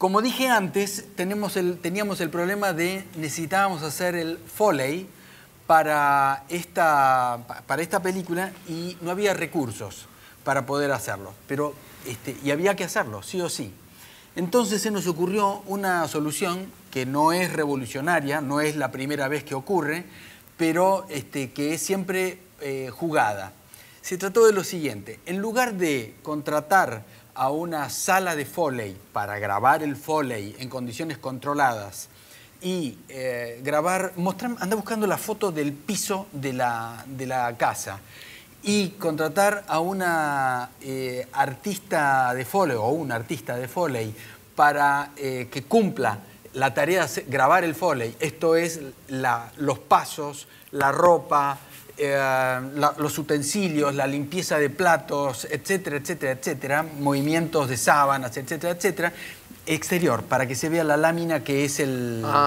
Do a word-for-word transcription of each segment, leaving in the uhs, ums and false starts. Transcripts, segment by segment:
como dije antes, tenemos el, teníamos el problema de necesitábamos hacer el Foley para esta, para esta película y no había recursos para poder hacerlo. Pero, este, y había que hacerlo, sí o sí. Entonces se nos ocurrió una solución que no es revolucionaria, no es la primera vez que ocurre, pero este, que es siempre eh, jugada. Se trató de lo siguiente: en lugar de contratar a una sala de Foley para grabar el Foley en condiciones controladas y eh, grabar, mostrar, anda buscando la foto del piso de la, de la casa y contratar a una eh, artista de Foley o un artista de Foley para eh, que cumpla la tarea de grabar el Foley, esto es la, los pasos, la ropa, eh, la, los utensilios, la limpieza de platos, etcétera, etcétera, etcétera, movimientos de sábanas, etcétera, etcétera, exterior, para que se vea la lámina que es el... Ajá.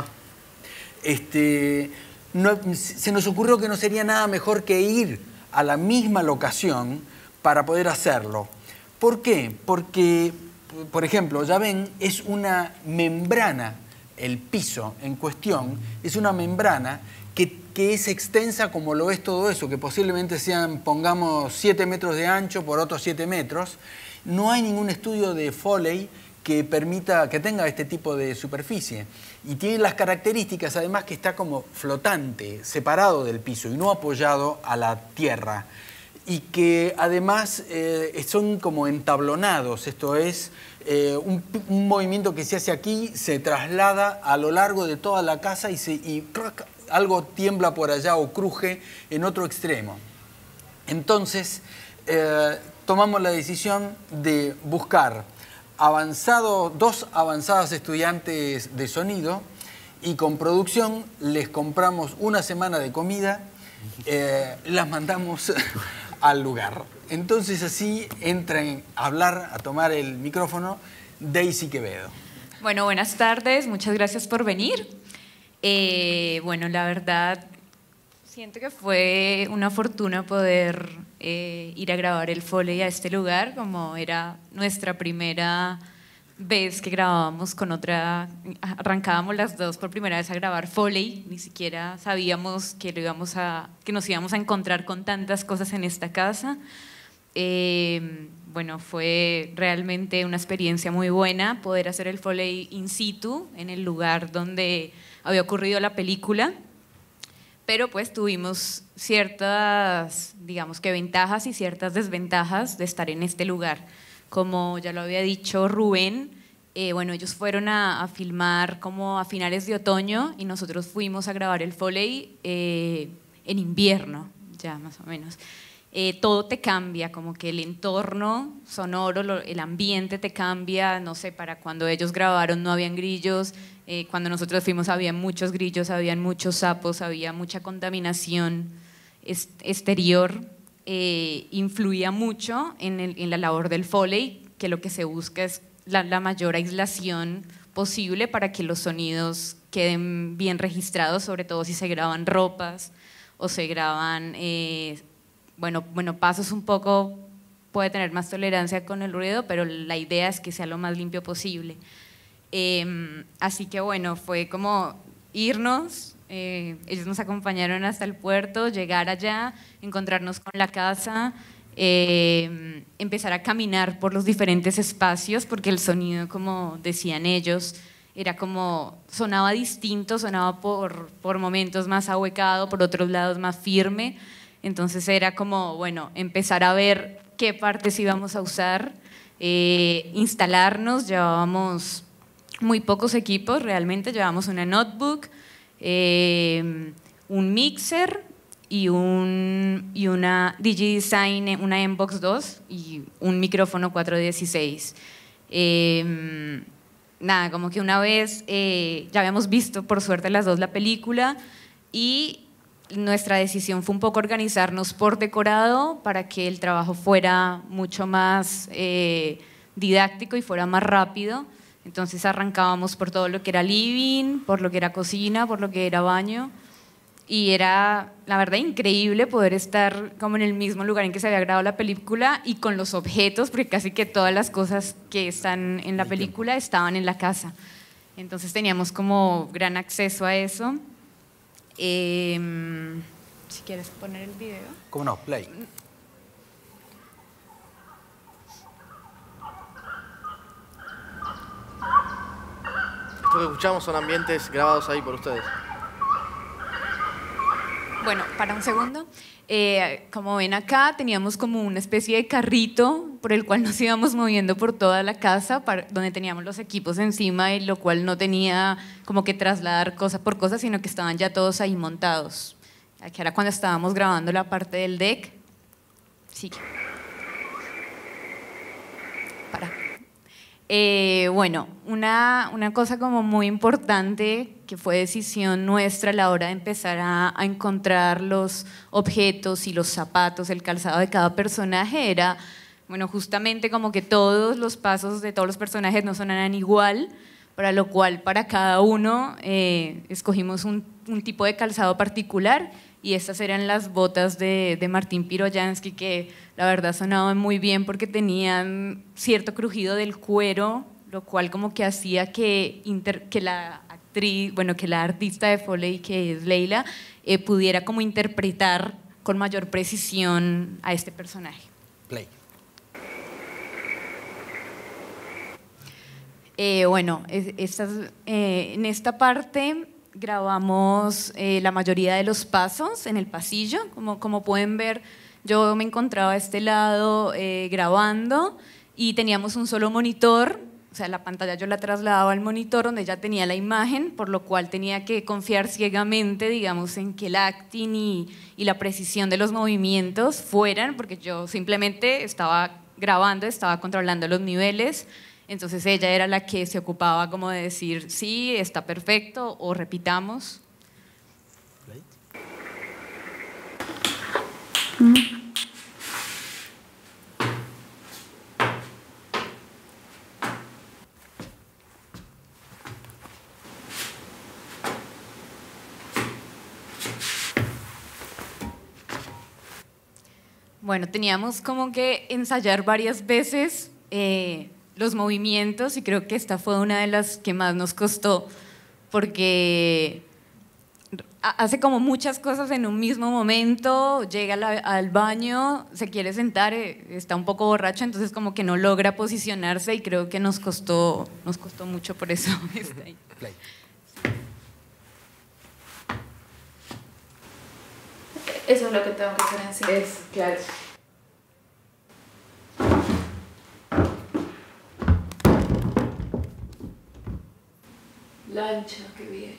Este, no, se nos ocurrió que no sería nada mejor que ir a la misma locación para poder hacerlo. ¿Por qué? Porque, por ejemplo, ya ven, es una membrana, el piso en cuestión, es una membrana que, que es extensa como lo es todo eso, que posiblemente sean, pongamos, siete metros de ancho por otros siete metros. No hay ningún estudio de Foley que permita, que tenga este tipo de superficie. Y tiene las características, además, que está como flotante, separado del piso y no apoyado a la tierra. Y que además eh, son como entablonados, esto es, eh, un, un movimiento que se hace aquí se traslada a lo largo de toda la casa y, se, y algo tiembla por allá o cruje en otro extremo. Entonces, eh, tomamos la decisión de buscar avanzado, dos avanzadas estudiantes de sonido y con producción les compramos una semana de comida, eh, las mandamos al lugar. Entonces así entran a hablar, a tomar el micrófono, Daisy Quevedo. Bueno, buenas tardes, muchas gracias por venir. Eh, bueno, la verdad, siento que fue una fortuna poder eh, ir a grabar el Foley a este lugar, como era nuestra primera vez que grabábamos con otra, arrancábamos las dos por primera vez a grabar Foley, ni siquiera sabíamos que, lo íbamos a, que nos íbamos a encontrar con tantas cosas en esta casa. Eh, bueno, fue realmente una experiencia muy buena poder hacer el Foley in situ, en el lugar donde había ocurrido la película, pero pues tuvimos ciertas, digamos que ventajas y ciertas desventajas de estar en este lugar. Como ya lo había dicho Rubén, eh, bueno, ellos fueron a, a filmar como a finales de otoño y nosotros fuimos a grabar el Foley eh, en invierno, ya más o menos. Eh, todo te cambia, como que el entorno sonoro, lo, el ambiente te cambia, no sé, para cuando ellos grabaron no habían grillos, eh, cuando nosotros fuimos había muchos grillos, habían muchos sapos, había mucha contaminación est exterior. Eh, influía mucho en, el, en la labor del Foley, que lo que se busca es la, la mayor aislación posible para que los sonidos queden bien registrados, sobre todo si se graban ropas o se graban, eh, bueno, bueno, pasos un poco, puede tener más tolerancia con el ruido, pero la idea es que sea lo más limpio posible. Eh, así que bueno, fue como irnos. Eh, ellos nos acompañaron hasta el puerto, llegar allá, encontrarnos con la casa, eh, empezar a caminar por los diferentes espacios, porque el sonido, como decían ellos, era como, sonaba distinto, sonaba por, por momentos más ahuecado, por otros lados más firme. Entonces era como, bueno, empezar a ver qué partes íbamos a usar, eh, instalarnos. Llevábamos muy pocos equipos, realmente llevábamos una notebook, Eh, un mixer y, un, y una DigiDesign, una M box dos y un micrófono cuatro dieciséis. Eh, nada, como que una vez eh, ya habíamos visto por suerte las dos la película y nuestra decisión fue un poco organizarnos por decorado para que el trabajo fuera mucho más eh, didáctico y fuera más rápido. Entonces arrancábamos por todo lo que era living, por lo que era cocina, por lo que era baño y era, la verdad, increíble poder estar como en el mismo lugar en que se había grabado la película y con los objetos, porque casi que todas las cosas que están en la película estaban en la casa. Entonces teníamos como gran acceso a eso. Eh, si quieres poner el video. ¿Cómo no? Play. Esto que escuchamos son ambientes grabados ahí por ustedes. Bueno, para un segundo. Eh, como ven acá, teníamos como una especie de carrito por el cual nos íbamos moviendo por toda la casa, para, donde teníamos los equipos encima, y lo cual no tenía como que trasladar cosa por cosa, sino que estaban ya todos ahí montados. Aquí era cuando estábamos grabando la parte del deck. Sí. Para. Eh, bueno, una, una cosa como muy importante que fue decisión nuestra a la hora de empezar a, a encontrar los objetos y los zapatos, el calzado de cada personaje era, bueno, justamente como que todos los pasos de todos los personajes no sonaran igual, para lo cual para cada uno eh, escogimos un, un tipo de calzado particular, y estas eran las botas de, de Martín Piroyansky, que la verdad sonaban muy bien porque tenían cierto crujido del cuero, lo cual como que hacía que, inter, que la actriz, bueno, que la artista de Foley, que es Leila, eh, pudiera como interpretar con mayor precisión a este personaje. Play. Eh, bueno, es, estas, eh, en esta parte grabamos eh, la mayoría de los pasos en el pasillo. Como, como pueden ver, yo me encontraba a este lado eh, grabando, y teníamos un solo monitor, o sea, la pantalla yo la trasladaba al monitor donde ya tenía la imagen, por lo cual tenía que confiar ciegamente, digamos, en que el acting y, y la precisión de los movimientos fueran, porque yo simplemente estaba grabando, estaba controlando los niveles. Entonces ella era la que se ocupaba como de decir, sí, está perfecto, o repitamos. Mm. Bueno, teníamos como que ensayar varias veces eh, los movimientos, y creo que esta fue una de las que más nos costó, porque hace como muchas cosas en un mismo momento, llega la, al baño, se quiere sentar, está un poco borracho, entonces como que no logra posicionarse, y creo que nos costó, nos costó mucho por eso. Está ahí. Play. Eso es lo que tengo que hacer en sí. Es, claro. Lancha, qué bien.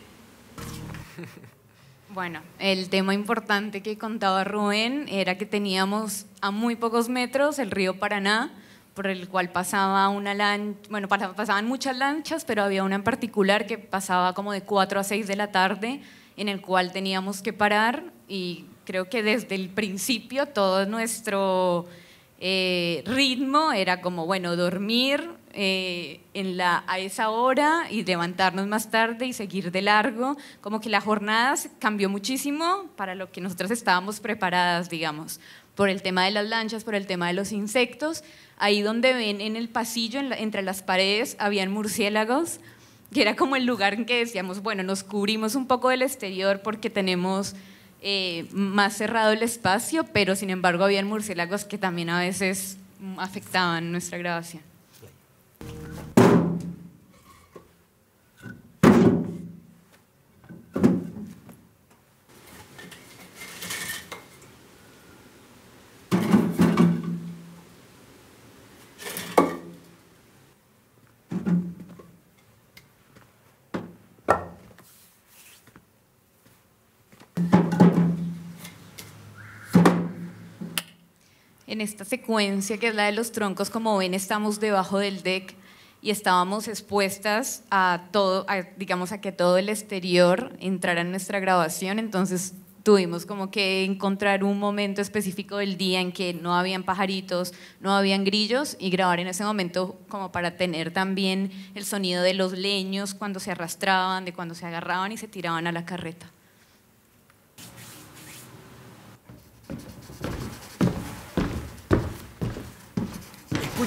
Bueno, el tema importante que contaba Rubén era que teníamos a muy pocos metros el río Paraná, por el cual pasaba una lancha, bueno, pasaban muchas lanchas, pero había una en particular que pasaba como de cuatro a seis de la tarde, en el cual teníamos que parar, y creo que desde el principio todo nuestro eh, ritmo era como, bueno, dormir eh, en la, a esa hora y levantarnos más tarde y seguir de largo. Como que la jornada cambió muchísimo para lo que nosotros estábamos preparadas, digamos, por el tema de las lanchas, por el tema de los insectos. Ahí donde ven en el pasillo, en la, entre las paredes, habían murciélagos, que era como el lugar en que decíamos, bueno, nos cubrimos un poco del exterior porque tenemos eh, más cerrado el espacio, pero sin embargo habían murciélagos que también a veces afectaban nuestra grabación. En esta secuencia, que es la de los troncos, como ven, estamos debajo del deck y estábamos expuestas a todo, a, digamos, a que todo el exterior entrara en nuestra grabación. Entonces tuvimos como que encontrar un momento específico del día en que no habían pajaritos, no habían grillos, y grabar en ese momento como para tener también el sonido de los leños cuando se arrastraban, de cuando se agarraban y se tiraban a la carreta.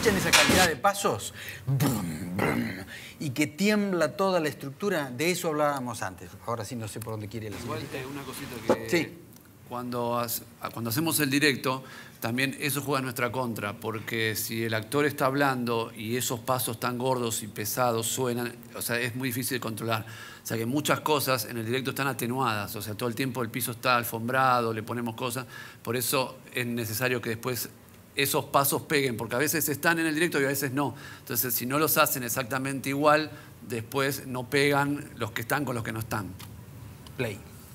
escuchan esa cantidad de pasos brum, brum, y que tiembla toda la estructura, de eso hablábamos antes. Ahora sí no sé por dónde quiere la Igual señorita. una cosita que... Sí. Cuando, hace- cuando hacemos el directo, también eso juega en nuestra contra, porque si el actor está hablando y esos pasos tan gordos y pesados suenan, o sea, es muy difícil de controlar. O sea, que muchas cosas en el directo están atenuadas, o sea, todo el tiempo el piso está alfombrado, le ponemos cosas, por eso es necesario que después esos pasos peguen, porque a veces están en el directo y a veces no. Entonces, si no los hacen exactamente igual, después no pegan los que están con los que no están. Play.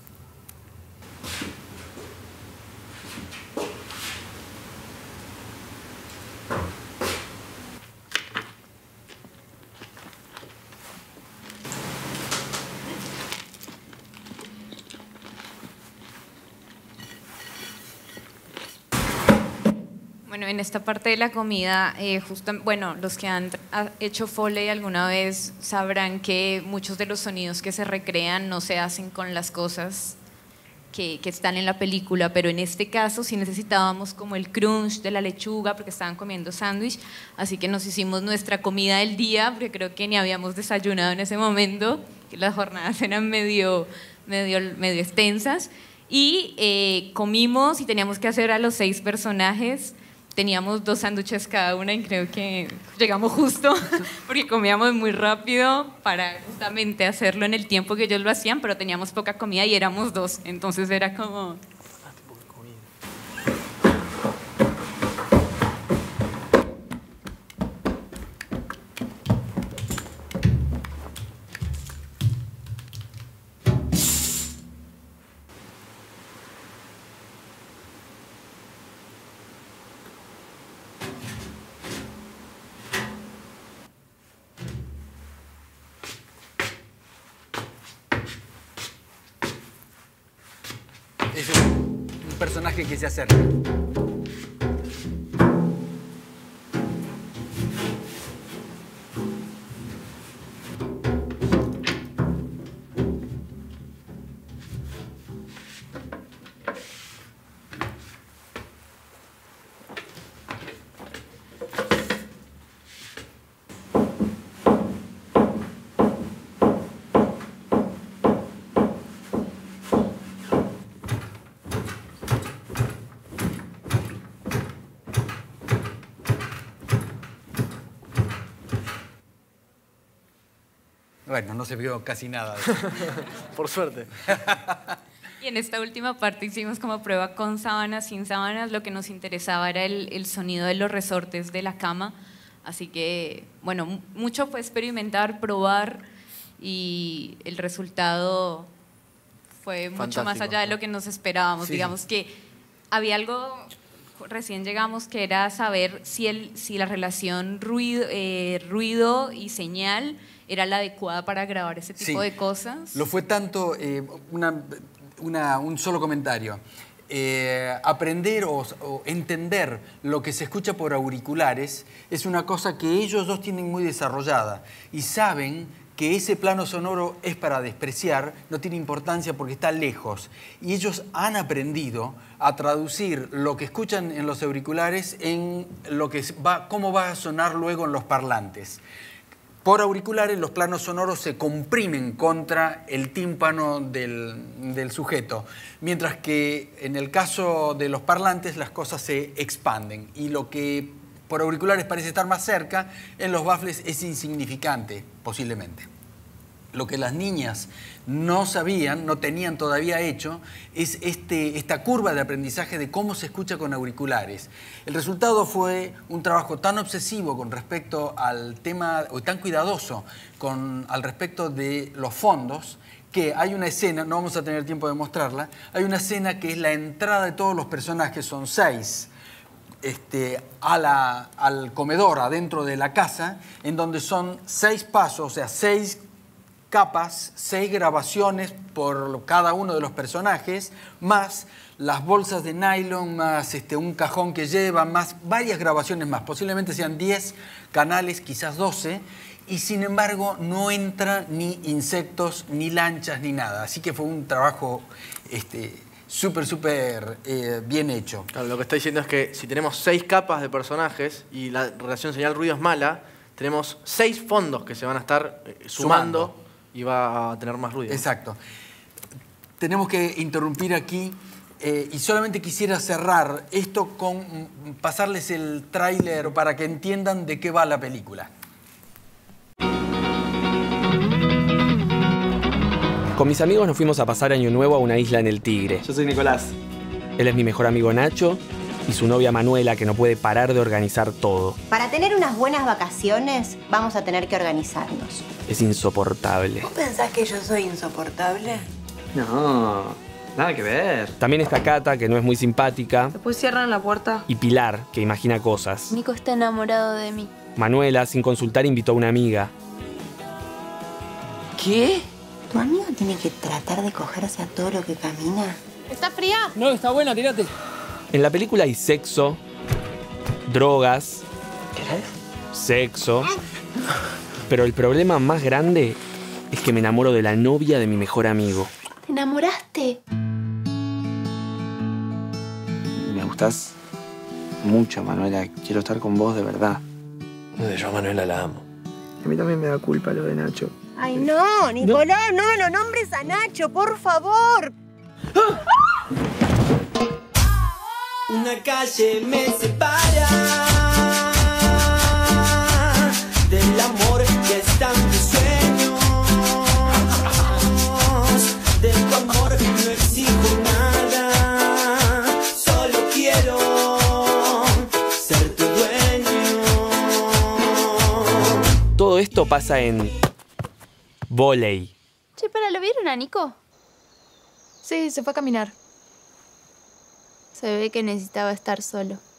Bueno, en esta parte de la comida, eh, justo, bueno, los que han ha- hecho Foley alguna vez sabrán que muchos de los sonidos que se recrean no se hacen con las cosas que, que están en la película, pero en este caso sí necesitábamos como el crunch de la lechuga porque estaban comiendo sándwich, así que nos hicimos nuestra comida del día, porque creo que ni habíamos desayunado en ese momento, que las jornadas eran medio, medio, medio extensas, y eh, comimos y teníamos que hacer a los seis personajes. Teníamos dos sándwiches cada una y creo que llegamos justo porque comíamos muy rápido para justamente hacerlo en el tiempo que ellos lo hacían, pero teníamos poca comida y éramos dos, entonces era como... Es un, un personaje que se acerca. Bueno, no se vio casi nada de eso. Por suerte. Y en esta última parte hicimos como prueba con sábanas, sin sábanas, lo que nos interesaba era el, el sonido de los resortes de la cama, así que, bueno, mucho fue experimentar, probar, y el resultado fue mucho Fantástico, más allá de sí. lo que nos esperábamos. Sí. Digamos que había algo, recién llegamos, que era saber si, el, si la relación ruido, eh, ruido y señal era la adecuada para grabar ese tipo Sí. de cosas. Lo fue tanto, eh, una, una- un solo comentario. Eh, aprender o, o entender lo que se escucha por auriculares es una cosa que ellos dos tienen muy desarrollada y saben que ese plano sonoro es para despreciar, no tiene importancia porque está lejos. Y ellos han aprendido a traducir lo que escuchan en los auriculares en lo que va, cómo va a sonar luego en los parlantes. Por auriculares los planos sonoros se comprimen contra el tímpano del, del sujeto, mientras que en el caso de los parlantes las cosas se expanden y lo que por auriculares parece estar más cerca, en los baffles es insignificante, posiblemente. Lo que las niñas no sabían, no tenían todavía hecho, es este, esta curva de aprendizaje de cómo se escucha con auriculares. El resultado fue un trabajo tan obsesivo con respecto al tema, o tan cuidadoso con, al respecto de los fondos, que hay una escena, no vamos a tener tiempo de mostrarla, hay una escena que es la entrada de todos los personajes, son seis, Este, a la, al comedor adentro de la casa, en donde son seis pasos, o sea, seis capas, seis grabaciones por cada uno de los personajes, más las bolsas de nylon, más este, un cajón que lleva, más varias grabaciones más, posiblemente sean diez canales, quizás doce, y sin embargo no entra ni insectos, ni lanchas, ni nada. Así que fue un trabajo este, súper, súper eh, bien hecho. Claro, lo que está diciendo es que si tenemos seis capas de personajes y la relación señal-ruido es mala, tenemos seis fondos que se van a estar eh, sumando, sumando y va a tener más ruido. Exacto. Tenemos que interrumpir aquí eh, y solamente quisiera cerrar esto con pasarles el tráiler para que entiendan de qué va la película. Con mis amigos nos fuimos a pasar Año Nuevo a una isla en el Tigre. Yo soy Nicolás. Él es mi mejor amigo Nacho y su novia Manuela, que no puede parar de organizar todo. Para tener unas buenas vacaciones, vamos a tener que organizarnos. Es insoportable. ¿Vos pensás que yo soy insoportable? No, nada que ver. También está Cata, que no es muy simpática. Después cierran la puerta. Y Pilar, que imagina cosas. Nico está enamorado de mí. Manuela, sin consultar, invitó a una amiga. ¿Qué? ¿Tu amigo tiene que tratar de cogerse a todo lo que camina? ¿Está fría? No, está buena, tírate. En la película hay sexo, drogas, ¿Querés? sexo. Pero el problema más grande es que me enamoro de la novia de mi mejor amigo. ¿Te enamoraste? Me gustás mucho, Manuela. Quiero estar con vos de verdad. Yo a Manuela la amo. A mí también me da culpa lo de Nacho. Ay, no, Nicolás, no, no, no nombres a Nacho, por favor. ¡Ah! Una calle me separa del amor que está en mis sueños. De tu amor no exijo nada, solo quiero ser tu dueño. Todo esto pasa en vóley. Che, ¿para lo vieron a Nico? Sí, se fue a caminar. Se ve que necesitaba estar solo.